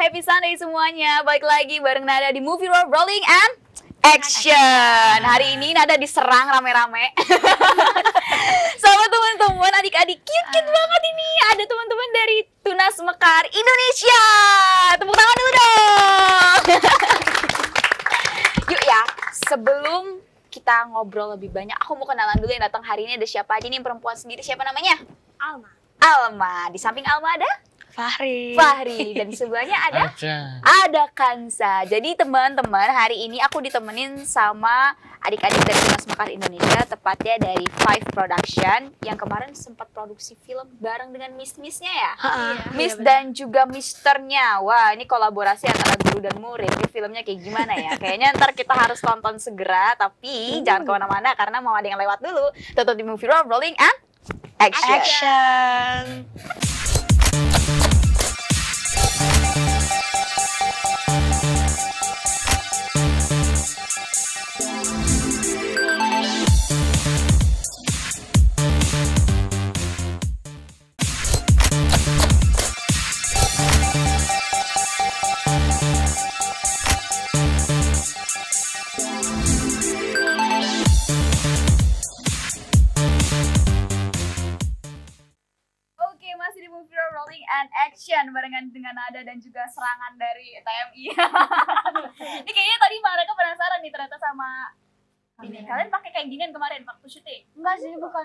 Happy Sunday semuanya. Balik lagi bareng Nada di Movie World Rolling and Action. Hari ini Nada diserang rame-rame sama teman-teman adik-adik cute banget ini. Ada teman-teman dari Tunas Mekar Indonesia. Tepuk tangan dulu dong. Yuk ya, sebelum kita ngobrol lebih banyak, aku mau kenalan dulu yang datang hari ini. Ada siapa aja nih, perempuan sendiri, siapa namanya? Alma. Di samping Alma ada? Fahri. Dan di sebelahnya ada Kansa. Jadi teman-teman, hari ini aku ditemenin sama adik-adik dari Tunas Mekar Indonesia, tepatnya dari Five Production yang kemarin sempat produksi film bareng dengan Miss-Miss-nya ya. Miss dan juga Misternya. Wah, ini kolaborasi antara guru dan murid. Ini filmnya kayak gimana ya? Kayaknya ntar kita harus tonton segera, tapi jangan kemana-mana karena mau ada yang lewat dulu. Tetap di Movie World Rolling and Action. Rolling and Action barengan dengan Nada dan juga serangan dari TMI. Ini kayaknya tadi mereka penasaran nih ternyata sama ini. Kalian pakai kayak ginian kemarin waktu syuting? Enggak sih, bukan.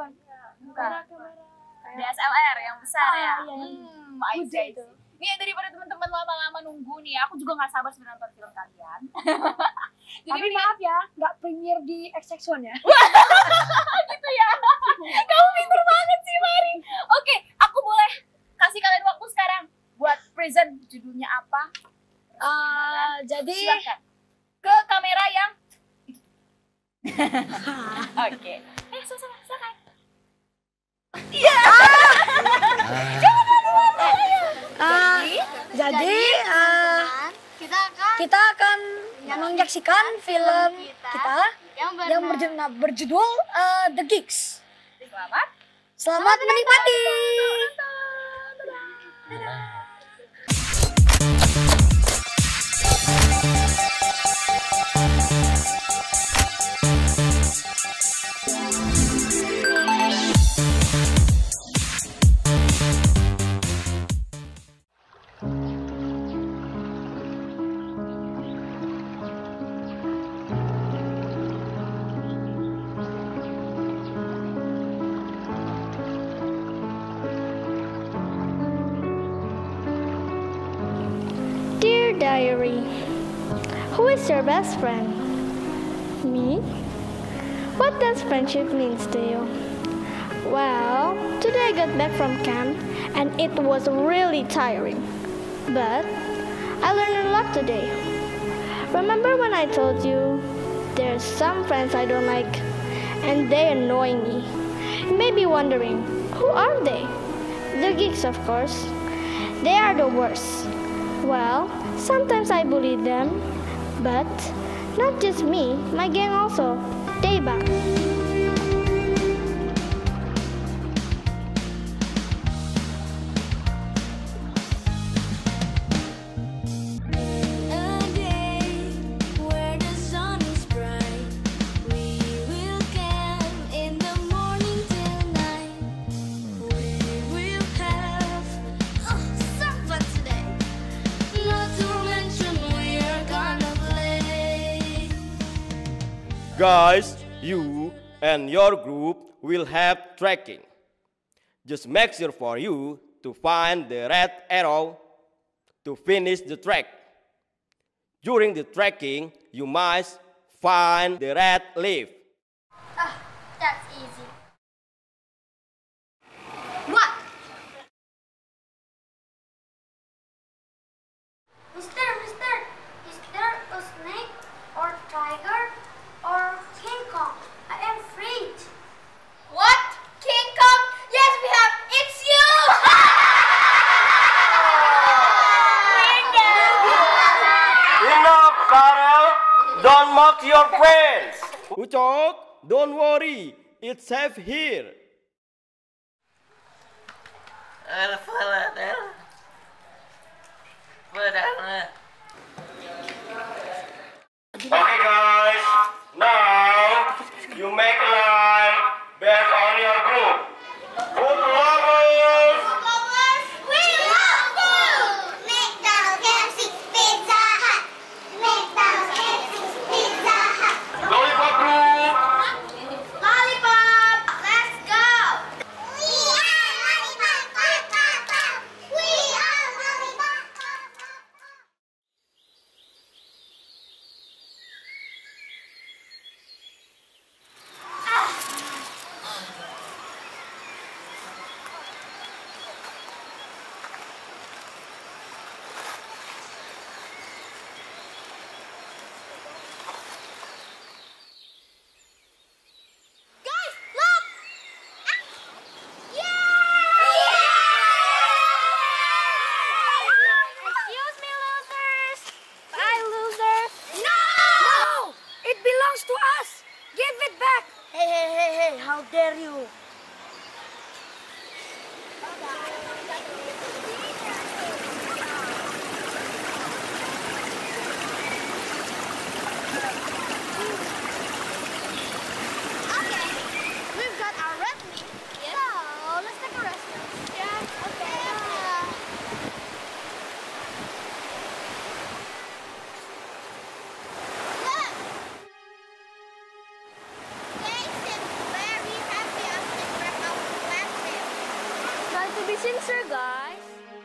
DSLR yang besar ya? I Iya. see. Nih daripada teman-teman lama-lama nunggu nih, aku juga nggak sabar sebenarnya nonton film kalian. Jadi tapi maaf ya, nggak premier di XX1 ya. Gitu ya? Kamu pinter banget sih, Mari. Oke, aku boleh kasih kalian waktu sekarang buat present judulnya apa? Jadi silakan ke kamera yang oke. Silakan. Iya. Jadi kita akan menyaksikan film kita yang berjudul The Geeks. Selamat menikmati. Dear Diary, who is your best friend? Me? What does friendship mean to you? Well, today I got back from camp and it was really tiring. But I learned a lot today. Remember when I told you there's some friends I don't like and they annoy me? You may be wondering, who are they? The geeks, of course. They are the worst. Well, sometimes I bully them, but not just me, my gang also. They back. Guys, you and your group will have tracking. Just make sure for you to find the red arrow to finish the track. During the tracking, you must find the red leaf. That's easy. What? Mister, is there a snake or tiger or King Kong? I am afraid. What? King Kong? Yes, we have. It's you. Enough, Karel. Don't mock your friends. Ucok, don't worry. It's safe here. Fala dela. Pada They seem very happy after workout classes. Try to be sincere, guys.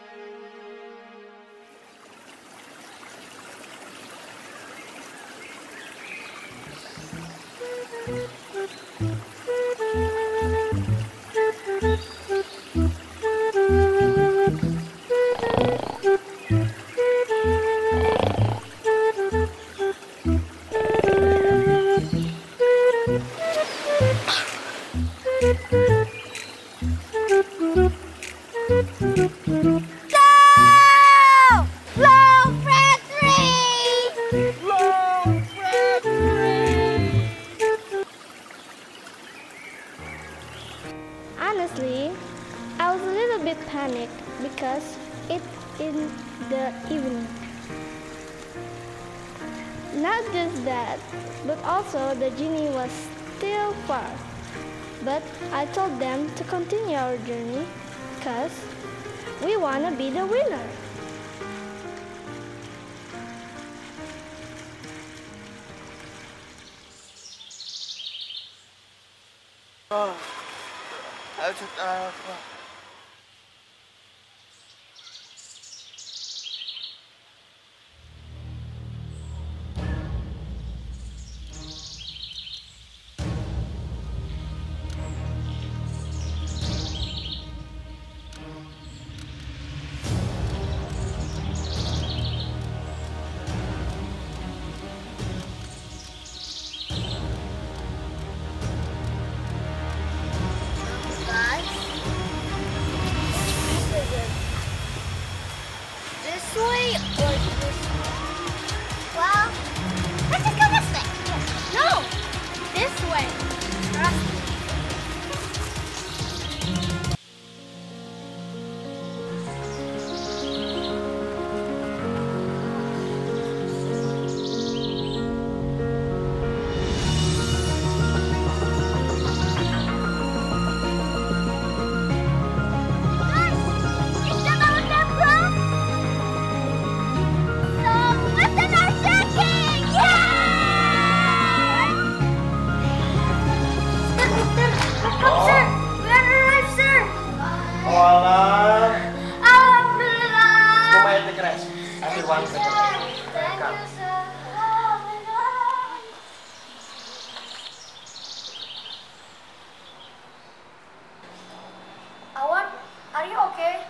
Honestly, I was a little bit panicked because it's in the evening. Not just that, but also the genie was still far. But I told them to continue our journey because we want to be the winner. This way or this way? Well, let's just go this way. No, this way. Trust me. Are you okay?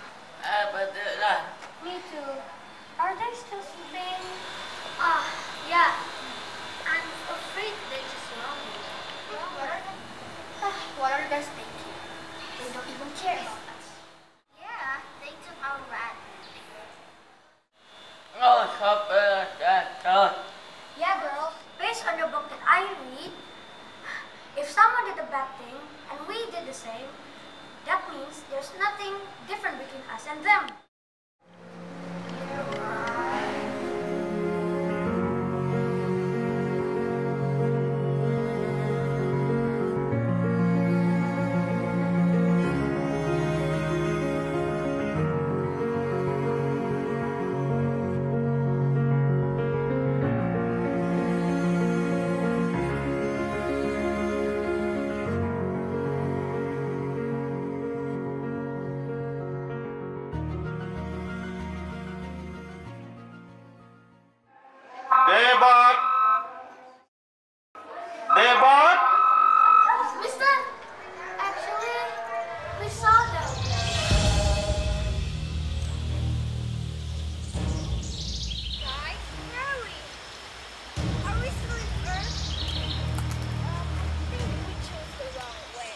Me too. Are they still sleeping? Yeah. I'm afraid they just wrong me. What are they thinking? They don't even care about us. Yeah, they took our rat. Yeah, girl. Based on the book that I read, if someone did a bad thing and we did the same, that means there's nothing different between us and them. Mister, actually, we saw them. Guys, where are we? Are we still in Earth? I think we chose the wrong way.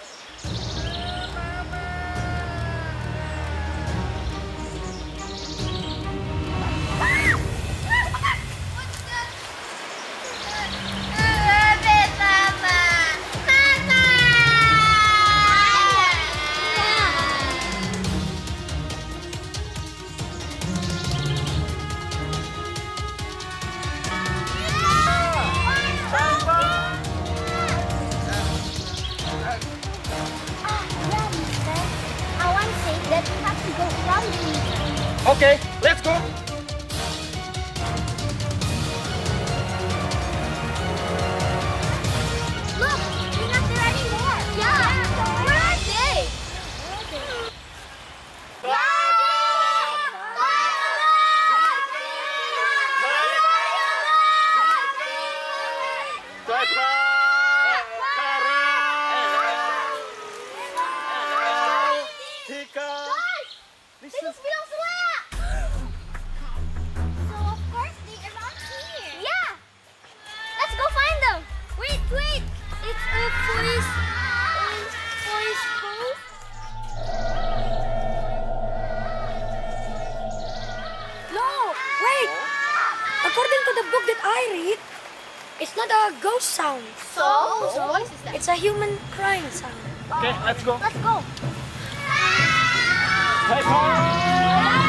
What's that? Okay, let's go. Look! Wait! According to the book that I read, it's not a ghost sound. So whose voice is that? It's a human crying sound. Okay, let's go. Let's go. Hey, Paul!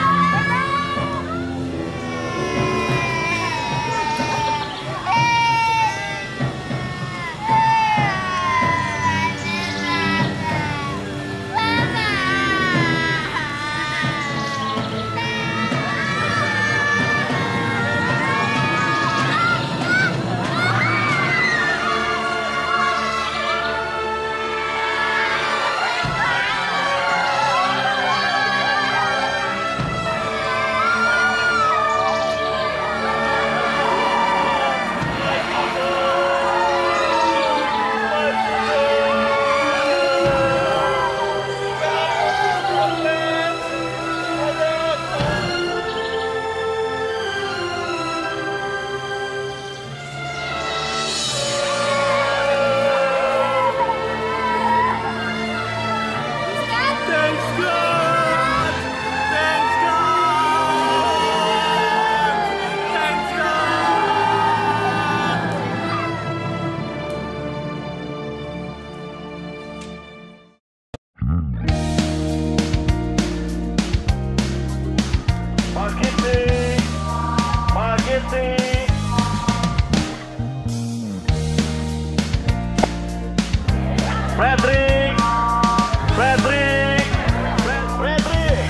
Frederick! Frederick! Frederick!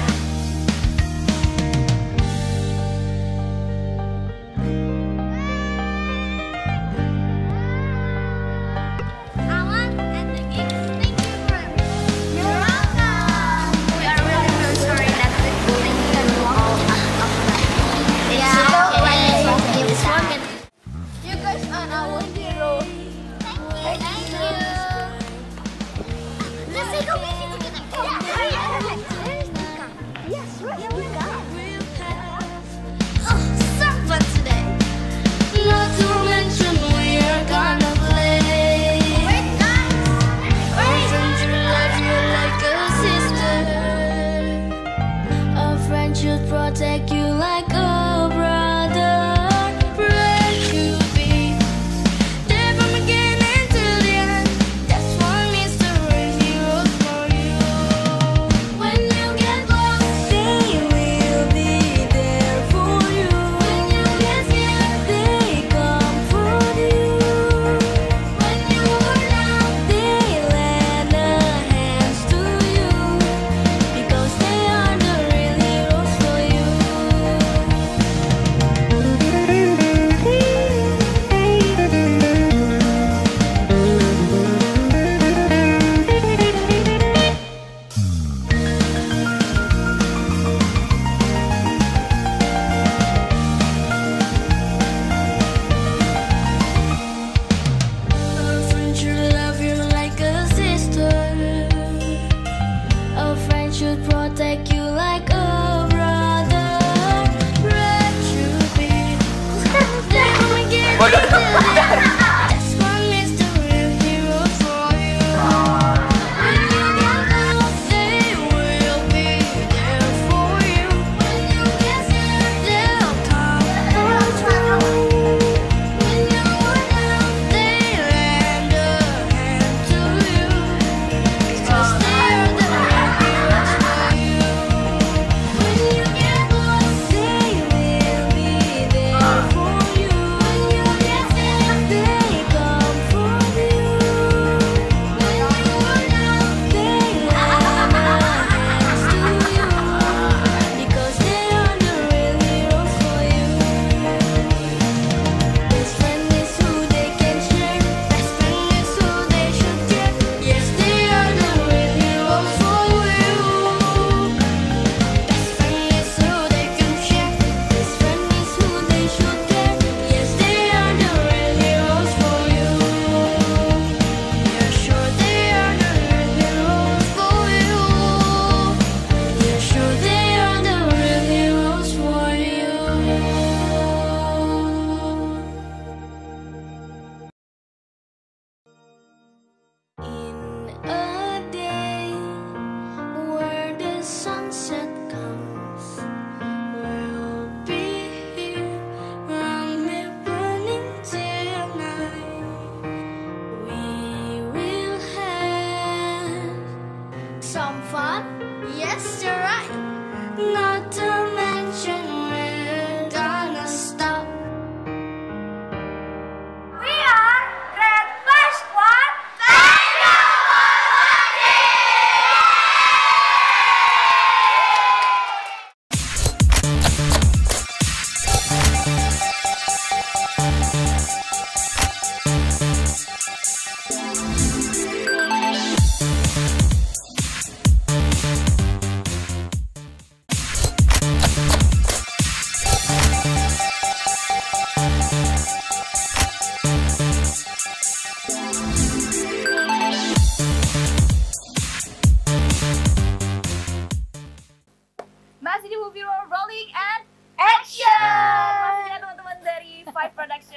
Alan and the Geeks, thank you for everything. You're welcome. We are really so sorry that the building can fall off the You guys are our hero. Thank you.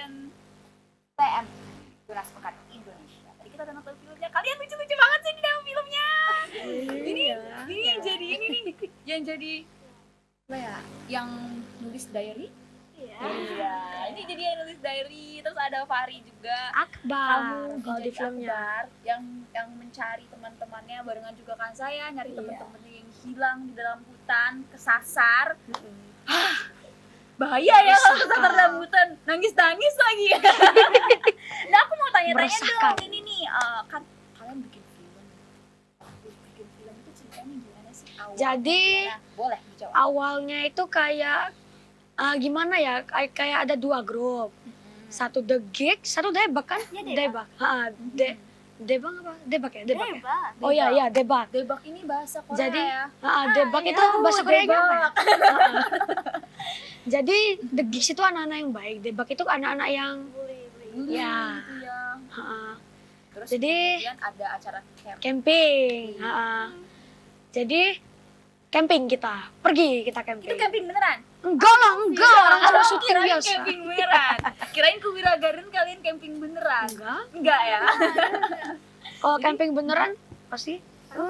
dengan TM Tunas Pekan Indonesia. Tadi kita udah nonton filmnya, kalian lucu-lucu banget sih di dalam filmnya. Ini yang jadi ini nih, yang jadi apa ya? Yang nulis diary. Iya, ini jadi yang nulis diary. Terus ada Fahri juga. Akbar Kamu kalau di filmnya. Akbar, yang mencari teman-temannya barengan juga kan saya, nyari teman-temannya yang hilang di dalam hutan, kesasar. Bahaya ya kalau kesasar dalam hutan, nangis-nangis lagi. Nah, aku mau tanya-tanya dong, ini nih, kan kalian bikin film. Bikin film itu ceritanya gimana sih? Jadi boleh dijawab. awalnya itu kayak gimana ya, kayak ada 2 grup. Satu The Geek, satu Debak kan? Debak. Debak apa? Debak ya? Debak ya? Oh iya, Debak. Debak ini bahasa Korea. Jadi, ya? Debak itu bahasa Koreanya apa ya? Jadi The Geeks itu anak-anak yang baik, Debak itu anak-anak yang ya. Gitu ya. Terus Jadi kemudian ada acara camp. camping. Jadi camping pergi kita camping. Itu camping beneran? Enggak lah, orang cuma syuting Kirain biasa. camping beneran. Kirain Kuwira Garden kalian camping beneran. Enggak ya? Kalau camping beneran pasti.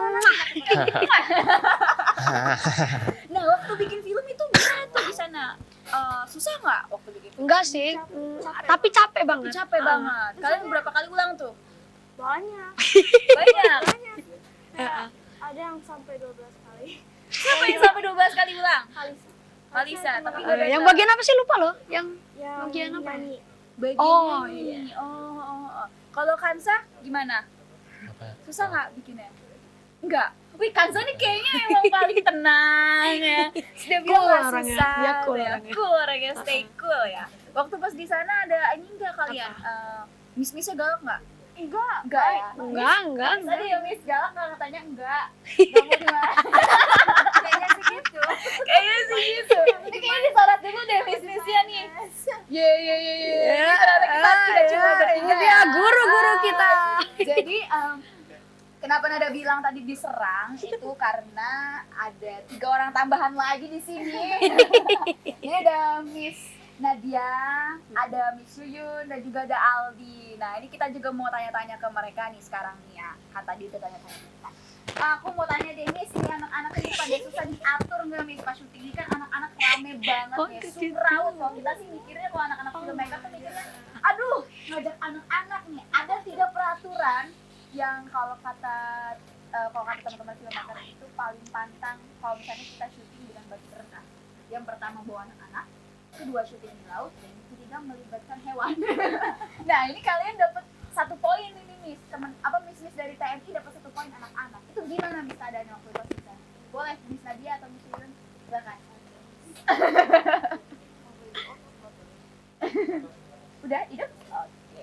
Nah, waktu bikin film itu gimana tuh di sana? Susah nggak waktu bikin film? Enggak sih, tapi capek banget. Capek banget. Kalian berapa kali ulang tuh? Banyak. Banyak. Ada yang sampai 12 kali. Siapa yang sampai 12 kali ulang? Kalisa, tapi Yang bagian apa sih lupa loh? Yang Yang bagian apa? nyanyi. bagian Oh, nyanyi. Oh. Kalau Kansa gimana? Susah nggak bikinnya? Enggak. Wih, Kansa nih kayaknya emang paling tenang ya. Sudah bilang Cool nggak orangnya. susah. Dia cool ya. orangnya. Cool orangnya, stay cool ya. Waktu pas di sana ada ini enggak kalian? Miss-missnya galak nggak? Enggak ya? Enggak. Tadi ya Miss galak nggak katanya enggak. Nggak mau dimarahin. Kayaknya sih gitu. Ini kayaknya disorot dulu deh Miss-missnya nih. Ye. Ternyata kita tidak cuma bertiga Ya, guru-guru kita. Jadi kenapa Nada bilang tadi diserang itu karena ada 3 orang tambahan lagi di sini. Ini ada Miss Nadia, ada Miss Yuyun, dan juga ada Aldi. Nah, ini kita juga mau tanya-tanya ke mereka nih sekarang nih ya. Kan tadi udah tanya-tanya kita. Aku mau tanya deh, Miss, ini anak-anak ini pada susah diatur nggak, Miss? Pas syuting ini kan anak-anak rame banget ya, suraut. Kalau kita sih mikirnya kalau anak-anak filmmaker tuh mikirnya, aduh, ngajak anak-anak nih. Ada 3 peraturan yang kalau kata teman-teman filmmaker itu paling pantang kalau misalnya kita syuting dengan budget rendah. Yang pertama bawa anak-anak, kedua syuting di laut, dan yang ketiga melibatkan hewan. Nah, ini kalian dapat 1 poin ini, Miss. Miss dari TNI dapat 1 poin anak-anak. Itu gimana Miss keadaannya waktu itu kita? Boleh Miss Nadia atau Miss Yun? Silakan. Udah hidup? Oke.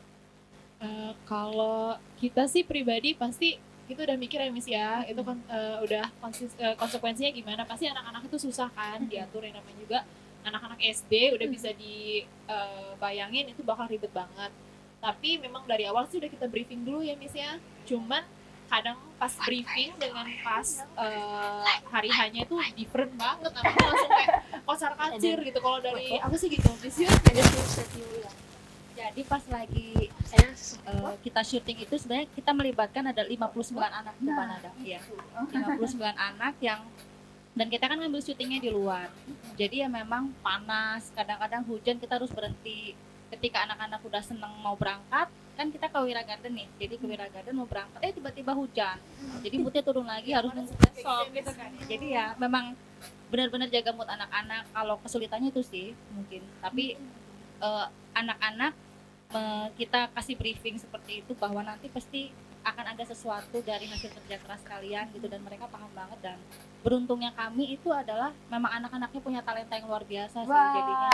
Kalau kita sih pribadi pasti kita udah mikir ya Miss ya, itu kan udah konsekuensinya gimana, pasti anak-anak itu susah kan diatur, yang namanya juga anak-anak SD udah bisa dibayangin itu bakal ribet banget. Tapi memang dari awal sih udah kita briefing dulu ya Miss ya, cuman kadang pas briefing dengan pas hari hanya itu different banget, namanya langsung kayak kocar kacir gitu. Kalau dari aku sih gitu Miss ya. Jadi pas lagi kita syuting itu sebenarnya kita melibatkan ada 59 anak di depan ada. Iya. 59 anak yang, dan kita kan ngambil syutingnya di luar. Jadi ya memang panas, kadang-kadang hujan, kita harus berhenti. Ketika anak-anak udah seneng mau berangkat, kan kita ke Wira Garden nih. Jadi ke Wira Garden mau berangkat, tiba-tiba hujan. Jadi moodnya turun lagi, harus stop gitu kan. Jadi ya memang benar-benar jaga mood anak-anak. Kalau kesulitannya itu sih mungkin. Tapi anak-anak kita kasih briefing seperti itu bahwa nanti pasti akan ada sesuatu dari hasil kerja keras kalian gitu, dan mereka paham banget. Dan beruntungnya kami itu adalah memang anak-anaknya punya talenta yang luar biasa sih jadinya.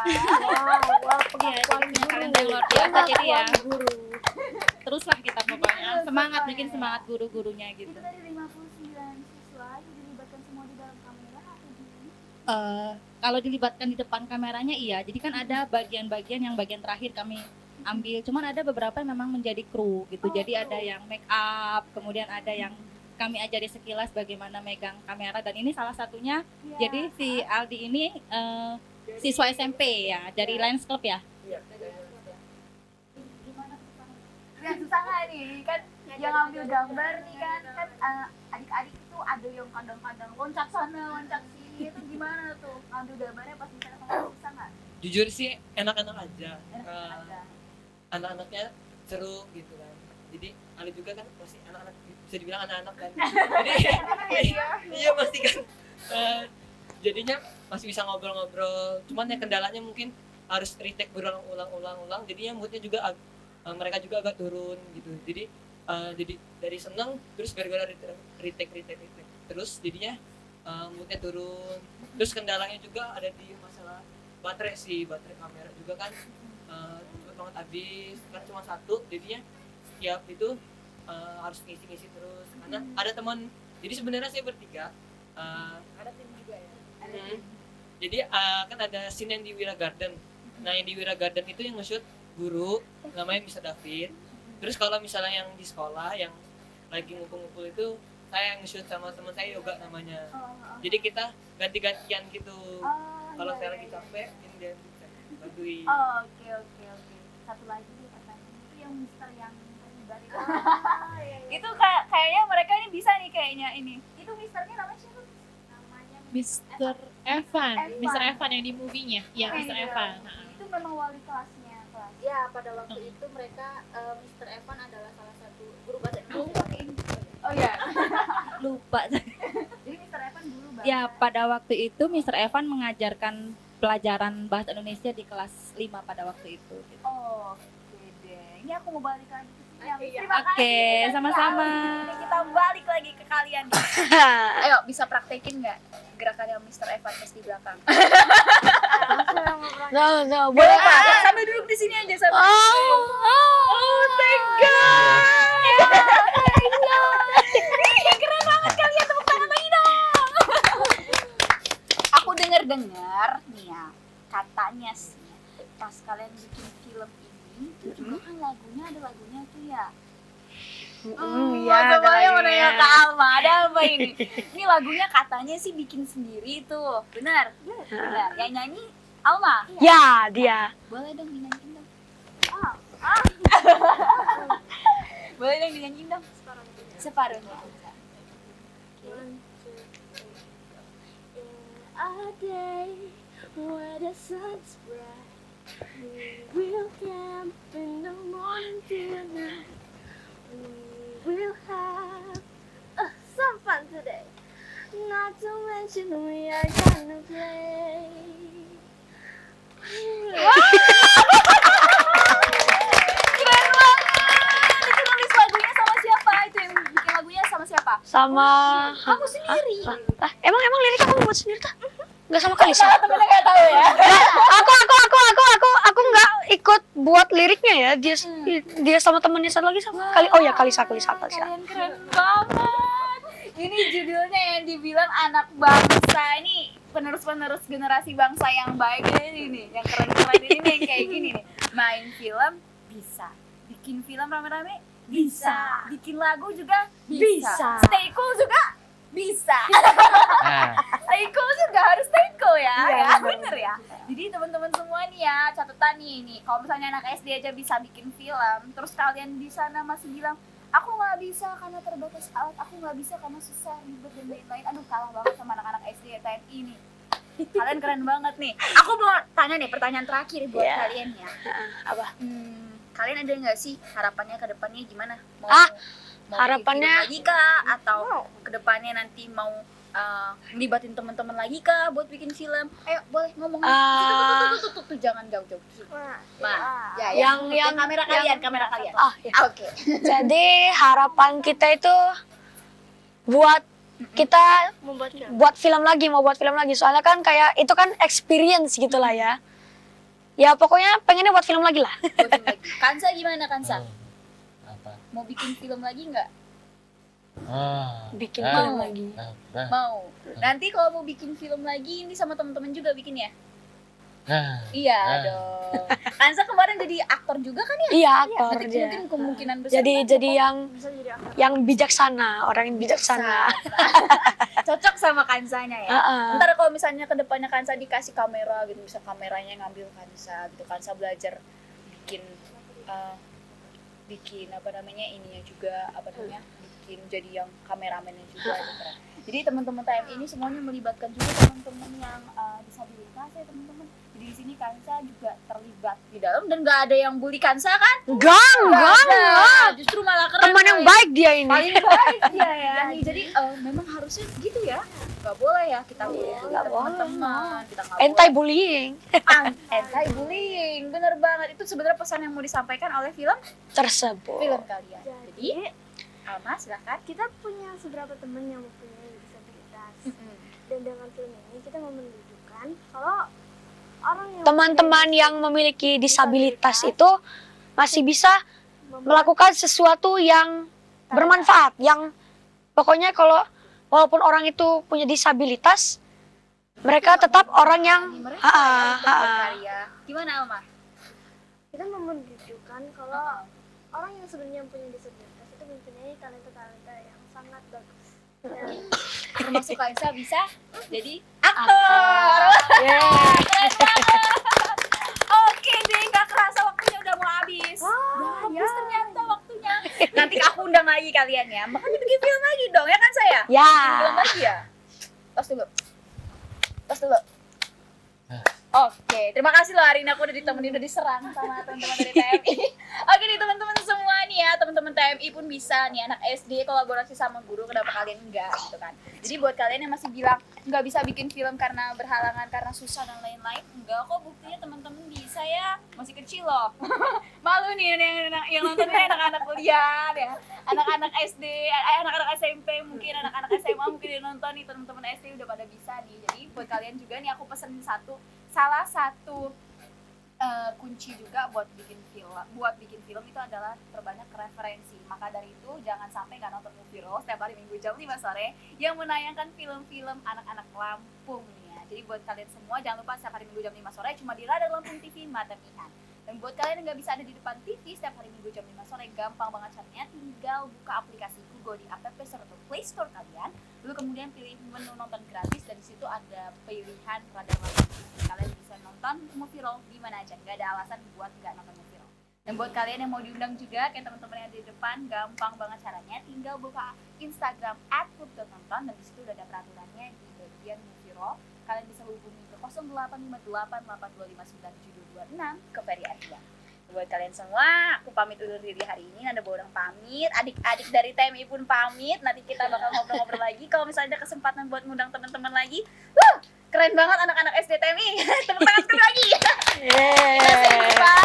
Jadi punya talenta yang luar biasa, jadi ya teruslah kita pokoknya semangat, bikin semangat guru-gurunya gitu. Itu dari 59 siswa dilibatkan semua di dalam kamera atau gimana? Kalau dilibatkan di depan kameranya iya, jadi kan ada bagian-bagian yang bagian terakhir kami ambil, cuman ada beberapa yang memang menjadi kru gitu. Jadi ada yang make up, kemudian ada yang kami ajari sekilas bagaimana megang kamera, dan ini salah satunya. Jadi si Aldi ini siswa SMP ya dari Lions Club ya. Yang susah nggak nih? Kan yang ngambil gambar nih kan adik-adik itu ada yang kadang-kadang loncat sana, loncat sini, itu gimana tuh? Ngambil gambarnya pas misalnya kamu susah nggak? Jujur sih enak-enak aja. Enak aja. Anak-anaknya seru gitu kan. Jadi Ali juga kan masih anak-anak, bisa dibilang anak-anak kan. Jadi iya masih kan. Jadinya masih bisa ngobrol-ngobrol. Cuman ya kendalanya mungkin harus retake berulang-ulang. Jadinya moodnya juga mereka juga agak turun gitu. Jadi dari seneng terus gara-gara retake terus jadinya moodnya turun. Terus kendalanya juga ada di masalah baterai kamera juga kan cepet banget habis kan cuma satu, jadinya setiap itu harus ngisi terus karena ada teman. Jadi sebenarnya saya bertiga Ada tim juga ya? jadi kan ada scene yang di Wira Garden. Nah yang di Wira Garden itu yang nge-shoot guru namanya Mr. David. Terus kalau misalnya yang di sekolah yang lagi ngumpul-ngumpul itu saya yang nge-shoot sama teman saya Yoga namanya. Jadi kita ganti-gantian gitu. Kalau saya lagi capek ini dia bantuin. Oke. Satu lagi pertanyaan itu yang Mister yang terlibat itu. Itu kayaknya mereka ini bisa nih kayaknya ini. Itu Misternya namanya siapa? Namanya Mr. Evan. Mr. Evan yang di movie-nya. Iya, Mr. Evan. Itu memang wali kelasnya kelas. Ya, pada waktu itu mereka Mr. Evan adalah salah satu guru bahasa Indonesia. Oh iya. Lupa. Jadi Mr. Evan guru bahasa. Ya, pada waktu itu Mr. Evan mengajarkan pelajaran bahasa Indonesia di kelas 5 pada waktu itu. Oke deh. Ini aku mau balik lagi ke sini. Terima kasih. Sama-sama. Kita balik lagi ke kalian. Ayo, bisa praktekin nggak gerakannya Mr. Evan pas di belakang? No, boleh Pak. Sambil duduk di sini aja sambil. Thank God. Keren banget kalian, tepuk tangan lagi dong. Aku dengar nih ya, katanya sih pas kalian bikin film ini itu juga kan lagunya ada lagunya tuh ya. Iya, Semuanya mau nanya ke Alma, ada apa ini? Ini lagunya katanya sih bikin sendiri tuh, benar? Benar. Yang nyanyi Alma? Ya, dia. Boleh dong dinyanyiin dong. Boleh dong dinyanyiin dong. Separuhnya. A day where the sun's bright, we will camp in the morning till night. We will have some fun today. Not to mention we are gonna play. Keren banget. Itu nulis lagunya sama siapa? Itu yang bikin lagunya sama siapa? Sama Kamu sendiri. emang liriknya kamu buat sendiri tuh? Enggak sama Kalisa. Temennya nggak tahu ya. Aku enggak ikut buat liriknya ya. Dia sama temennya satu lagi sama Kalisa. Kalian keren banget. Ini judulnya yang dibilang anak bangsa, ini penerus generasi bangsa yang baik ini nih, yang keren-keren ini nih, yang kayak gini nih. Main film bisa, bikin film rame-rame bisa, bikin lagu juga bisa. Stay cool juga bisa. Stay cool juga harus stay cool ya. Ya bener ya. Jadi teman-teman semua nih ya, catatan nih, kalau misalnya anak SD aja bisa bikin film, terus kalian di sana masih bilang aku nggak bisa karena terbatas alat, aku nggak bisa karena susah, ribet dan lain-lain. Aduh, kalah banget sama anak-anak SD ya TNI nih. Kalian keren banget nih. Aku mau tanya nih, pertanyaan terakhir buat kalian ya. Apa? Kalian ada nggak sih harapannya ke depannya gimana? Mau harapannya bikin film lagi kah? Atau ke depannya nanti mau ngelibatin teman-teman lagi kah buat bikin film? Ayo, boleh ngomong. Tuh, jangan jauh-jauh. Yang kamera kalian. Oke. Jadi harapan kita itu buat kita buat film lagi, soalnya kan kayak itu kan experience gitulah ya. Ya pokoknya pengennya buat film lagi lah. Kansa gimana Kansa? Apa? Mau bikin film lagi nggak? Bikin film lagi. Mau. Nanti kalau mau bikin film lagi ini sama teman-teman juga bikin ya? Iya dong. Kansa kemarin jadi aktor juga kan ya? Iya, aktor nanti dia. mungkin kemungkinan besar. Jadi yang bijaksana, orang yang bijaksana. Cocok sama Kansanya ya. Ntar kalau misalnya kedepannya Kansa dikasih kamera gitu, bisa kameranya ngambil Kansa gitu, Kansa belajar bikin bikin apa namanya ininya juga apa namanya bikin jadi yang kameramennya juga gitu. Jadi teman-teman TM ini semuanya melibatkan juga teman-teman yang disabilitas ya teman-teman. Jadi di sini Kansa juga terlibat di dalam dan nggak ada yang bully Kansa kan? Enggak. Justru malah keren. Teman yang baik dia ini. Paling baik dia ya. Jadi memang harusnya gitu ya. Nggak boleh ya kita bully teman-teman. Kita nggak Anti bullying. anti bullying. Bener banget. Itu sebenarnya pesan yang mau disampaikan oleh film Tersebut. kalian. Jadi Alma silahkan. Kita punya beberapa teman yang mempunyai disabilitas. Dan dengan film ini kita mau menunjukkan kalau orang yang Teman-teman yang memiliki disabilitas itu masih bisa melakukan sesuatu yang bermanfaat, yang pokoknya kalau walaupun orang itu punya disabilitas, mereka tetap orang yang karya. Gimana Alma? kita mau menunjukkan kalau orang yang sebenarnya punya disabilitas itu mempunyai talenta-talenta yang sangat bagus. Dan Termasuk Kansa bisa jadi aktor. Keren banget. Oke deh, nggak kerasa waktunya udah mau habis. Habis ternyata waktunya. Nanti aku undang lagi kalian ya. Makanya bikin film lagi dong ya kan saya? Ya. Bikin film lagi ya. Tos dulu. Oke, terima kasih loh hari ini aku udah ditemenin, udah diserang sama teman-teman dari TMI. Oke nih teman-teman semua nih ya, teman-teman TMI pun bisa nih anak SD kolaborasi sama guru, kenapa kalian enggak gitu kan. Jadi buat kalian yang masih bilang nggak bisa bikin film karena berhalangan, karena susah dan lain-lain, enggak kok, buktinya teman-teman bisa ya, masih kecil loh. Malu nih yang nonton ini anak-anak kuliah ya, anak-anak SD, anak-anak SMP, mungkin anak-anak SMA mungkin yang nonton nih, teman-teman SD udah pada bisa nih. Jadi buat kalian juga nih aku pesenin salah satu kunci juga buat bikin film itu adalah perbanyak referensi. Maka dari itu jangan sampai nggak nonton Movie Roll setiap hari Minggu jam 5 sore yang menayangkan film-film anak-anak Lampung nih ya. Jadi buat kalian semua jangan lupa setiap hari Minggu jam 5 sore cuma di Radar Lampung TV Mata Mihan. Dan buat kalian yang nggak bisa ada di depan TV setiap hari Minggu jam 5 sore, gampang banget caranya, tinggal buka aplikasi Google di App Store atau Play Store kalian, lalu kemudian pilih menu nonton gratis dan di situ ada pilihan Radar Lampung TV. Kalian bisa nonton Movie Roll di mana aja, nggak ada alasan buat nggak nonton Movie Roll. Dan buat kalian yang mau diundang juga, kayak teman-teman yang ada di depan, gampang banget caranya, tinggal buka Instagram @club.nonton dan di situ udah ada peraturannya di bagian Movie Roll. Kalian bisa hubungi ke 085882597226 ke Ferry Ardian. Buat kalian semua, aku pamit undur diri hari ini. Nanda Baurang pamit, adik-adik dari TMI pun pamit. Nanti kita bakal ngobrol-ngobrol lagi. Kalau misalnya ada kesempatan buat ngundang teman-teman lagi, keren banget anak-anak SD TMI. Tepuk tangan sekali lagi. Kita say goodbye.